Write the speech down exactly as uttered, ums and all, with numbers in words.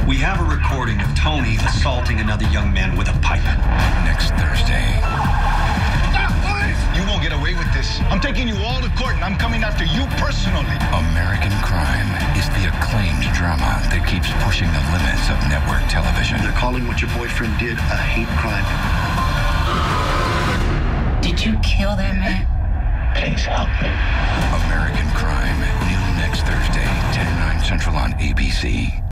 We have a recording of Tony assaulting another young man with a pipe. Next Thursday. Stop, please! You won't get away with this. I'm taking you all to court, and I'm coming after you personally. American Crime is the acclaimed drama that keeps pushing the limits of network television. They're calling what your boyfriend did a hate crime. Did you kill that man? Please help me. American Crime, new next Thursday, ten, nine Central on A B C.